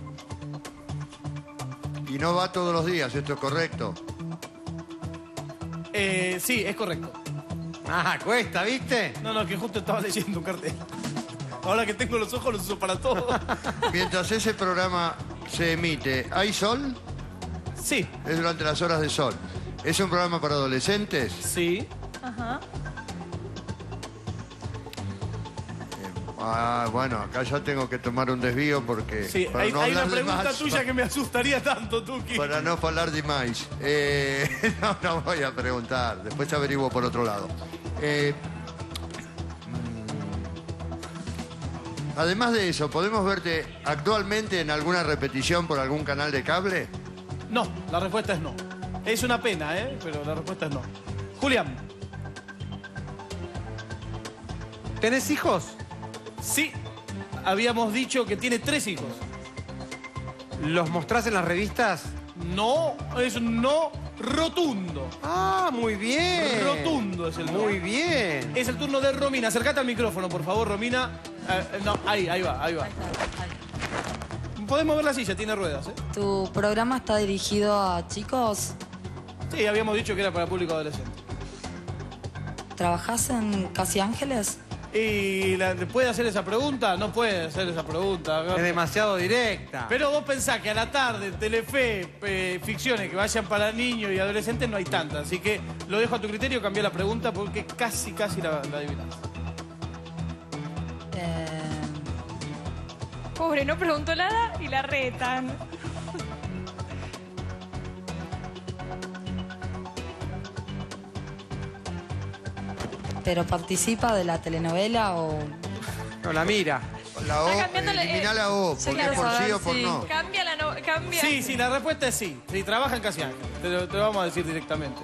y no va todos los días, ¿esto es correcto? eh, sí, es correcto. Ah, cuesta, ¿viste? No, no, que justo estaba leyendo un cartel. Ahora que tengo los ojos los uso para todo. Mientras ese programa se emite. ¿Hay sol? Sí. Es durante las horas de sol. ¿Es un programa para adolescentes? Sí. Ajá. Ah, bueno, acá ya tengo que tomar un desvío porque... Sí, para hay, no hay una hablar de pregunta más, tuya que me asustaría tanto, Tuki. Para no hablar de más. Eh, no, no voy a preguntar. Después averiguo por otro lado. Eh, mm, además de eso, ¿podemos verte actualmente en alguna repetición por algún canal de cable? No, la respuesta es no. Es una pena, ¿eh? Pero la respuesta es no. Julián. ¿Tenés hijos? Sí. Habíamos dicho que tiene tres hijos. ¿Los mostrás en las revistas? No, es un no rotundo. Ah, muy bien. Rotundo es el no. Muy bien. Es el turno de Romina. Acércate al micrófono, por favor, Romina. Eh, no, ahí, ahí va, ahí va. Podés mover la silla, tiene ruedas, ¿eh? ¿Tu programa está dirigido a chicos? Sí, habíamos dicho que era para público adolescente. ¿Trabajás en Casi Ángeles? ¿Y la, puede hacer esa pregunta? No puede hacer esa pregunta. Es demasiado directa. Pero vos pensás que a la tarde, Telefe, eh, ficciones que vayan para niños y adolescentes no hay tantas. Así que lo dejo a tu criterio, cambié la pregunta porque casi, casi la, la adivinás. Eh, Pobre, no preguntó nada y la retan. ¿Pero participa de la telenovela o...? No, la mira. La O, Está cambiando la- eliminá eh, la O, yo porque es quiero por sí saber o por si- no. Cambia la no... Cambia. Sí, sí, la respuesta es sí. Sí, trabaja en Casi Ángeles. Te lo, te lo vamos a decir directamente.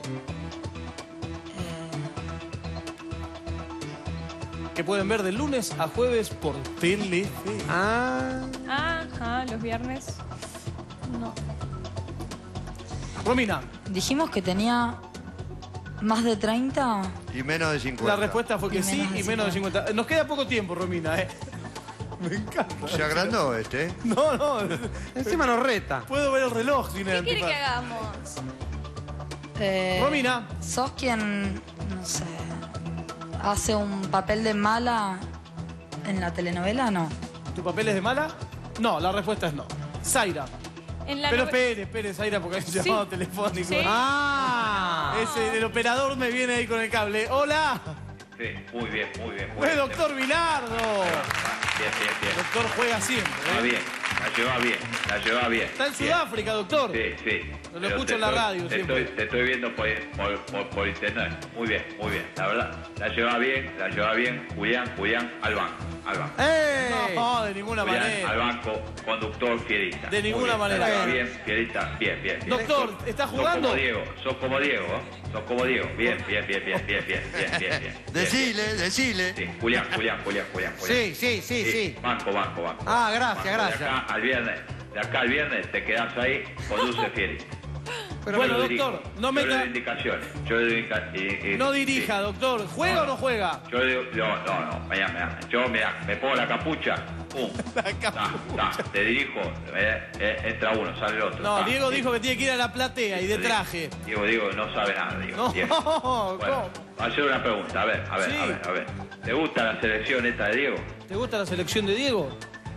Que pueden ver de lunes a jueves por Telefe. Ah. Ajá, los viernes. No. Romina, Dijimos que tenía más de treinta. Y menos de cincuenta. la respuesta fue que Y sí menos de y menos de cincuenta. Nos queda poco tiempo, Romina, ¿eh? Me encanta. ¿Se agrandó este? No, no. Encima nos reta. Puedo ver el reloj sin el ¿Qué quiere que antifaz. hagamos? Eh, Romina. ¿Sos quien, no sé, hace un papel de mala en la telenovela? No. ¿Tu papel es de mala? No, la respuesta es no. Zaira. En la Pero nove- espere, espere, Zaira, porque hay un llamado telefónico. Sí. Ah. Ese, el operador me viene ahí con el cable. ¡Hola! Sí, muy bien, muy bien. Muy ¡Es bien. doctor Vilardo! Bien, bien, bien. Doctor juega siempre, Va ¿eh? bien, la lleva bien, la lleva bien. Está en Bien. Sudáfrica, doctor. Sí, sí. Lo Pero escucho te en la estoy- radio te siempre. Estoy, te estoy viendo por, por, por, por internet. Muy bien, muy bien. La verdad, la lleva bien, la lleva bien. Julián, Julián, al banco, al banco. ¡Ey! No, de ninguna Julián, al manera. banco, conductor, fierita. De Muy ninguna bien, manera. La lleva bien, fierita, bien, bien, bien. Doctor, Sos- ¿está sos jugando? como Diego, sos como Diego, ¿eh? Sos como Diego. Bien, bien, bien, bien, bien, bien, bien, bien, bien. Decile, decile. Sí, Julián, Julián, Julián, Julián, Julián. Sí, sí, sí, sí. Banco, banco, banco. Ah, gracias, Banco. gracias. De acá al viernes, de acá al viernes te quedás ahí, conduce fierita. Pero Bueno, Yo le doctor, dirijo, no yo meta- le doy indicaciones. Yo le doy indica- y- y- No dirija, sí. doctor. ¿Juega o no juega? Yo le digo, no, no, no, mañana, mañana. Yo mira, me pongo la capucha, pum. La Ta, capucha. ta, te dirijo, eh, eh, entra uno, sale el otro. No, ta, Diego sí. dijo que tiene que ir a la platea y de traje. Diego, Diego, no sabe nada, Diego. No, Diego. ¿cómo? Bueno, voy a hacer una pregunta, a ver, a ver, Sí. a ver, a ver. ¿Te gusta la selección esta de Diego? ¿Te gusta la selección de Diego?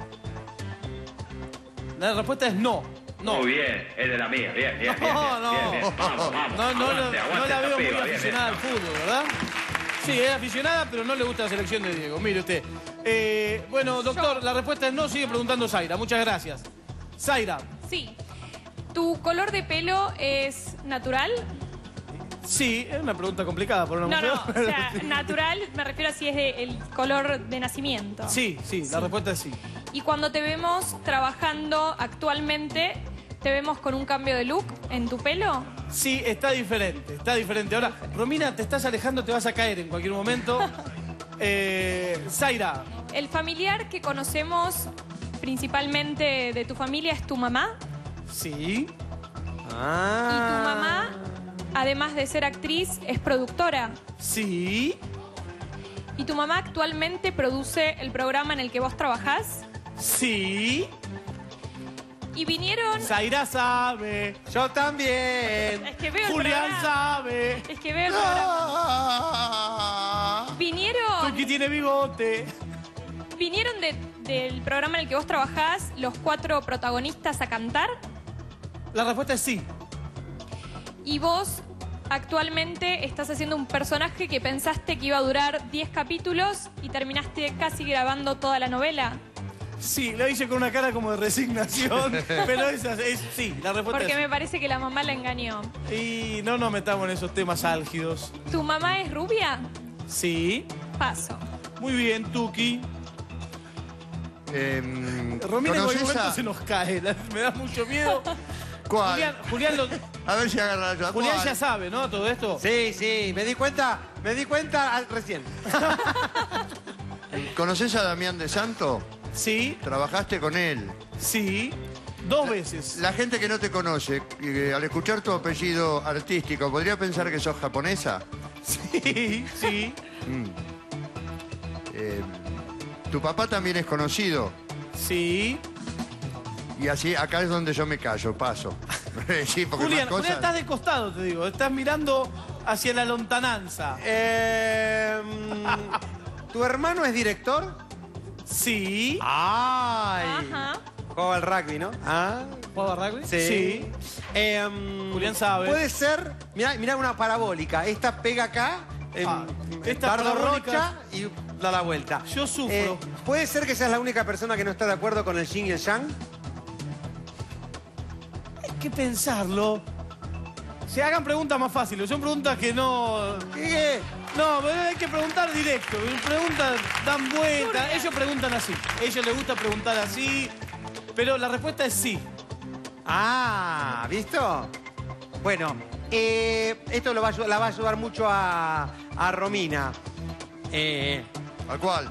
La respuesta es no. No. Muy bien, es de la mía, bien, bien, No, bien, bien, no. bien, bien. Vamos, vamos, No, no, aguante, no, aguante no la esta veo muy piba, bien, aficionada al bien. fútbol, ¿verdad? Sí, es aficionada, pero no le gusta la selección de Diego. Mire usted. Eh, bueno, doctor, la respuesta es no. Sigue preguntando Zaira. Muchas gracias. Zaira, Sí. ¿Tu color de pelo es natural? sí, es una pregunta complicada por una No, no, mujer. o sea, natural me refiero a si es de, el color de nacimiento. Sí, sí, la respuesta es sí. Y cuando te vemos trabajando actualmente, ¿te vemos con un cambio de look en tu pelo? Sí, está diferente, está diferente. Ahora, Romina, te estás alejando, te vas a caer en cualquier momento. Eh, Zaira, El familiar que conocemos principalmente de tu familia es tu mamá. sí. Ah. Y tu mamá, además de ser actriz, es productora. Sí, ¿Y tu mamá actualmente produce el programa en el que vos trabajás? sí. Y vinieron... Zaira sabe. Yo también. Es que veo el Julián programa. sabe. Es que veo el programa. Ah. Vinieron... Tuki tiene bigote. Vinieron de, del programa en el que vos trabajás los cuatro protagonistas a cantar? La respuesta es sí. Y vos actualmente estás haciendo un personaje que pensaste que iba a durar diez capítulos y terminaste casi grabando toda la novela. Sí, lo hice con una cara como de resignación, pero es, es sí, la respuesta Porque es me parece que la mamá la engañó. sí. Y no nos metamos en esos temas álgidos. ¿Tu mamá es rubia? Sí. Paso. Muy bien, Tuki. Em, Romina en cualquier ¿conoces momento a- se nos cae, la- me da mucho miedo. ¿Cuál? Julián, Julián, lo- A ver si agarra la ayuda. Julián ¿Cuál? ya sabe, ¿no? Todo esto. Sí, sí, me di cuenta, me di cuenta al- recién. ¿Conoces a Damián de Santo? Sí, ¿Trabajaste con él? sí. Dos veces. La gente que no te conoce, eh, al escuchar tu apellido artístico, ¿podría pensar que sos japonesa? Sí, sí. Eh, tu papá también es conocido. Sí. Y así, acá es donde yo me callo, paso. Sí, porque Julián, más cosas... Julián, estás de costado, te digo. Estás mirando hacia la lontananza. Eh, ¿Tu hermano es director? Sí. ¡Ay! Ajá. Juega al rugby, ¿no? Ah, ¿Jugaba rugby? sí. Em, Julián sabe. Puede ser, mirá, mirá una parabólica. Esta pega acá, en Ah, esta Dardo parabólica- Rocha y da la vuelta. Yo sufro. Eh, ¿Puede ser que seas la única persona que no está de acuerdo con el yin y el yang? Hay que pensarlo. Se hagan preguntas más fáciles. Son preguntas que no... ¿Qué? No, pero hay que preguntar directo. Preguntas dan vuelta. Ellos preguntan así. A ellos les gusta preguntar así. Pero la respuesta es sí. Ah, ¿visto? Bueno, eh, esto lo va a ayu- la va a ayudar mucho a, a Romina. Eh, ¿A cuál?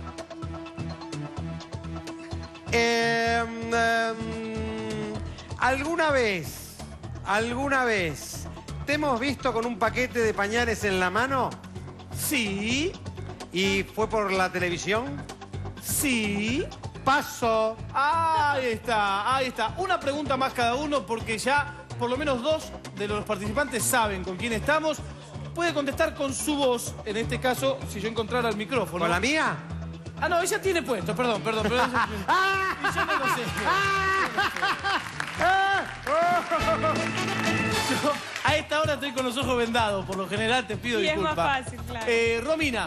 em, em, ¿Alguna vez, alguna vez, te hemos visto con un paquete de pañales en la mano Sí. y fue por la televisión? Sí. Paso. Ahí está, ahí está. Una pregunta más cada uno porque ya por lo menos dos de los participantes saben con quién estamos. Puede contestar con su voz, en este caso, si yo encontrara el micrófono. ¿Con la mía? Ah, no, ella tiene puesto, perdón, perdón. Pero ella- y yo no lo sé. Yo a esta hora estoy con los ojos vendados, por lo general te pido Y es disculpas. más fácil, claro. Eh, Romina,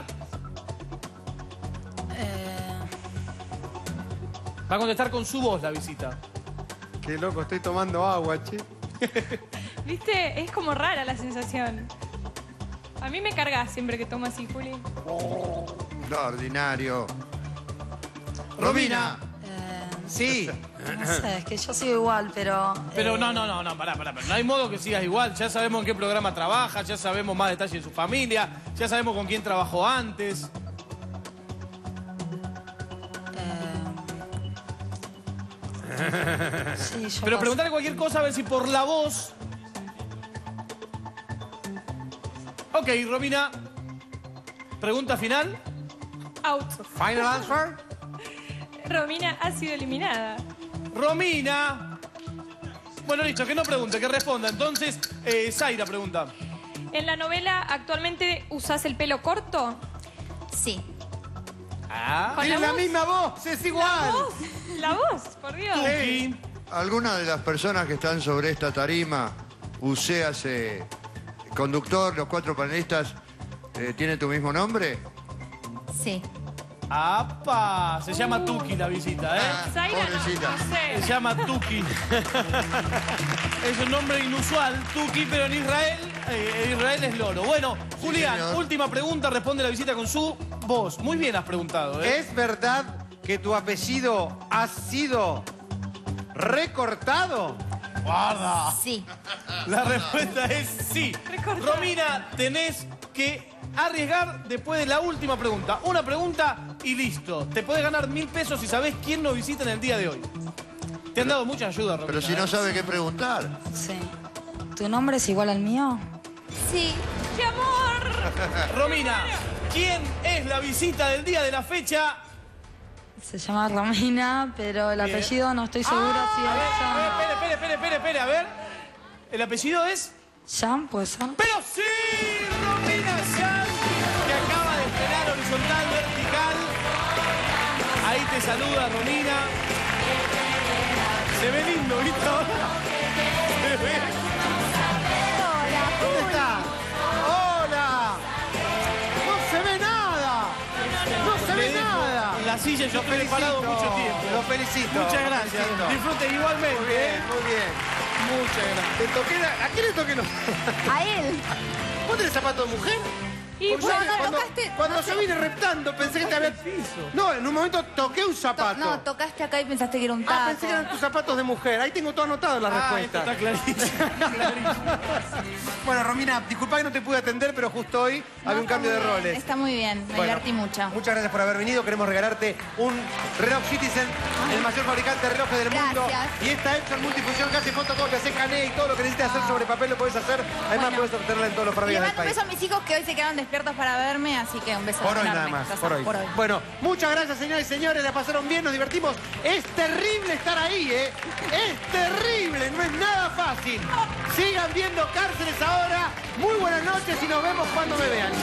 Eh, va a contestar con su voz la visita. Qué loco, estoy tomando agua, che. ¿Viste? Es como rara la sensación. A mí me cargas siempre que tomo así, Juli. No, ordinario. Romina. eh, Sí. no sé, es que yo sigo igual, pero... Pero eh, no, no, no, no, pará, pará, pará. No hay modo que sigas igual. Ya sabemos en qué programa trabaja, ya sabemos más detalles de su familia, ya sabemos con quién trabajó antes. eh, sí, yo Pero paso. preguntarle cualquier cosa a ver si por la voz. Ok, Romina. Pregunta final. Out. Final answer. Romina ha sido eliminada. Romina. Bueno, listo, que no pregunte, que responda. Entonces, eh, Zaira pregunta. En la novela, ¿actualmente usás el pelo corto? Sí. Ah. ¿Con Tiene la la voz? misma voz, es igual. La voz. La voz, por Dios. Tuki. ¿Alguna de las personas que están sobre esta tarima, uséase conductor, los cuatro panelistas, eh, tiene tu mismo nombre? Sí. ¡Apa! Se llama Tuki la visita, ¿eh? Zaira, no, Pobrecita. no Se sé. llama Tuki. Es un nombre inusual, Tuki, pero en Israel, eh, en Israel es loro. Bueno, Julián, señor. última pregunta, responde la visita con su voz. Muy bien has preguntado, ¿eh? ¿Es verdad que tu apellido ha sido recortado? Guarda. Sí. La respuesta es sí. Recortado. Romina, tenés que arriesgar después de la última pregunta. Una pregunta y listo. Te podés ganar mil pesos si sabés quién nos visita en el día de hoy. Te han dado mucha ayuda, Romina. Pero si no ¿eh? sabe qué preguntar. Sí. ¿Tu nombre es igual al mío? Sí. ¡Qué amor! Romina, ¿quién es la visita del día de la fecha? Se llama Romina, pero el Bien. apellido no estoy segura si A ver, es a ver, Jan. espere, espere, espere, espere, espere, a ver. ¿El apellido es? ¿Jan puede ser? ¡Pero sí! Romina Yan, que acaba de estrenar Horizontal Vertical. Ahí te saluda Romina. Se ve lindo, ¿viste? Se ve. ¿Dónde está? ¡Hola! ¡No se ve nada! ¡No se Me ve dejo nada! en la silla, yo Lo estoy preparado felicito, mucho tiempo. Lo felicito. Muchas lo gracias. felicito. Disfruten igualmente. Muy bien, muy bien. Muchas gracias. Te toqué la- ¿A quién le toqué los? A él. ¿Vos tenés zapato de mujer? Y Porque no, yo no, cuando, tocaste- cuando no yo sé. vine reptando pensé que te había... No, en un momento toqué un To- zapato. no, tocaste acá y pensaste que era un taco. Ah, pensé que eran tus zapatos de mujer. Ahí tengo todo anotado en la Ah, respuesta. esto está clarísimo. clarísimo. Bueno, Romina, disculpa que no te pude atender, pero justo hoy No, había un está cambio de muy bien, roles. Está muy bien, me Bueno, divertí mucho. Muchas gracias por haber venido. Queremos regalarte un reloj Citizen, el mayor fabricante de relojes del mundo. Gracias. Y esta hecha en multifunción que hace fotocopias, escanea y todo lo que necesites hacer sobre papel lo podés hacer. Además, Bueno. podés obtenerla en todos los Y le ferrocarriles del mando un país. beso a mis hijos que hoy se quedaron despiertos para verme, así que un beso Por hoy enorme. nada más, Ya por sabes, hoy. Bueno, muchas gracias, señores y señores. La pasaron bien, nos divertimos. Es terrible estar ahí, ¿eh? Es terrible, no es nada fácil. Sigan viendo Cárceles ahora. Muy buenas noches y nos vemos cuando me vean.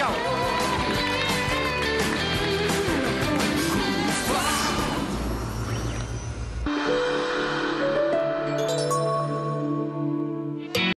Chao.